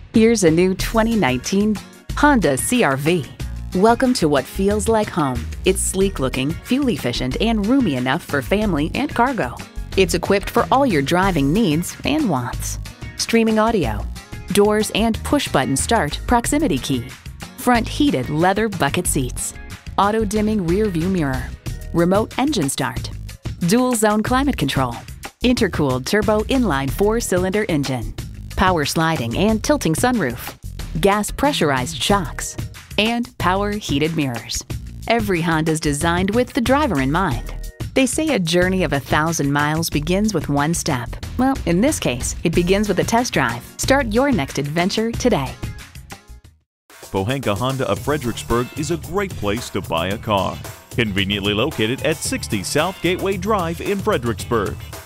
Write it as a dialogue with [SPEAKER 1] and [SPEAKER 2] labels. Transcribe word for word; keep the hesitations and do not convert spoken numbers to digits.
[SPEAKER 1] Here's a new twenty nineteen Honda C R V. Welcome to what feels like home. It's sleek-looking, fuel-efficient, and roomy enough for family and cargo. It's equipped for all your driving needs and wants. Streaming audio, doors and push-button start proximity key, front heated leather bucket seats, auto-dimming rear-view mirror, remote engine start, dual-zone climate control, intercooled turbo inline four-cylinder engine, power sliding and tilting sunroof, gas pressurized shocks, and power heated mirrors. Every Honda's designed with the driver in mind. They say a journey of a thousand miles begins with one step. Well, in this case, it begins with a test drive. Start your next adventure today.
[SPEAKER 2] Pohanka Honda of Fredericksburg is a great place to buy a car. Conveniently located at sixty South Gateway Drive in Fredericksburg.